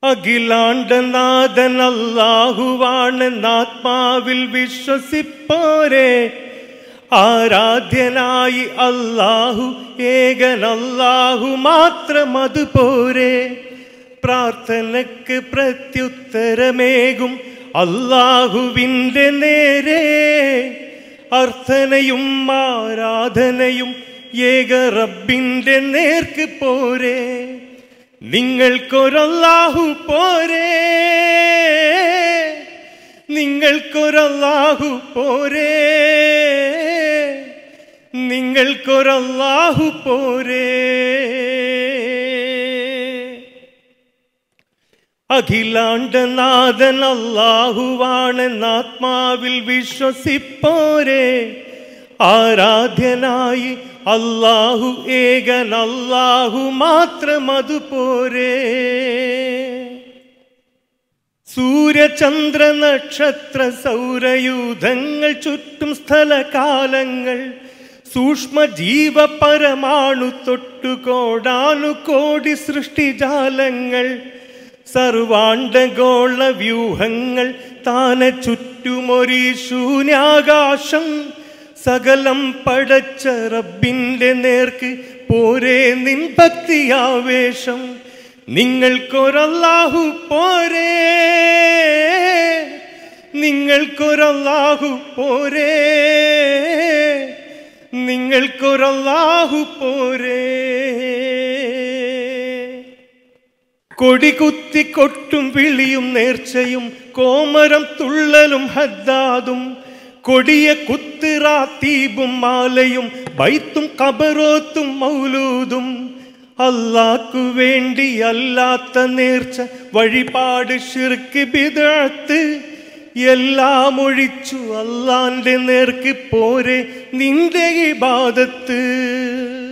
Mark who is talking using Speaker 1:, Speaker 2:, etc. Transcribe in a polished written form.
Speaker 1: അഖിലാണ്ടനാഥൻ അല്ലാഹുവാണെന്നാത്മാവിൽ വിശ്വസിപ്പോരെ. ആരാധ്യനായി അല്ലാഹു ഏകൻ അല്ലാഹു മാത്രം അതുപോരെ. പ്രാർത്ഥനക്ക് പ്രത്യുത്തരമേകും അല്ലാഹുവിൻ്റെ നേരെ. അർത്ഥനയും ആരാധനയും ഏക റബ്ബിൻ്റെ നേർക്ക് പോരെ. നിങ്ങൾക്കൊരല്ലാഹു പോരെ, നിങ്ങൾക്കൊരല്ലാഹു പോരെ, നിങ്ങൾക്കൊരല്ലാഹു പോരെ. അഖിലാണ്ടനാഥൻ അല്ലാഹുവാണെന്നാത്മാവിൽ വിശ്വസിപ്പോരെ. ആരാധ്യനായി അല്ലാഹു ഏകൻ അല്ലാഹു മാത്രം അതുപോരെ. സൂര്യചന്ദ്ര നക്ഷത്ര സൗരയൂഥങ്ങൾ ചുറ്റും സ്ഥലകാലങ്ങൾ സൂക്ഷ്മജീവ പരമാണു തൊട്ടു കോടാനുകോടി സൃഷ്ടിജാലങ്ങൾ സർവാണ്ഡഗോള വ്യൂഹങ്ങൾ താനെ ചുറ്റുമൊരീ ശൂന്യാകാശം സകലം പടച്ച റബ്ബിൻ്റെ നേർക്ക് പോരെ നിൻ ഭക്തിയാവേശം. നിങ്ങൾക്കൊരല്ലാഹു പോരെ, നിങ്ങൾക്കൊരല്ലാഹു പോരെ, നിങ്ങൾക്കൊരല്ലാഹു പോരെ. കൊടികുത്തി കൊട്ടും വിളിയും നേർച്ചയും കോമരം തുള്ളലും ഹദ്ദാദും കൊടിയ കുത്തിറാത്തീബും മാലയും ബൈത്തും കബറോത്തും മൗലൂദും അല്ലാഹ്ക്കു വേണ്ടി അല്ലാത്ത നേർച്ച വഴിപാട് ശിർക്ക് ബിദ്അത്ത് എല്ലാം ഒഴിച്ചു അല്ലാന്റെ നേർക്ക് പോരെ നിന്റെ ഇബാദത്ത്.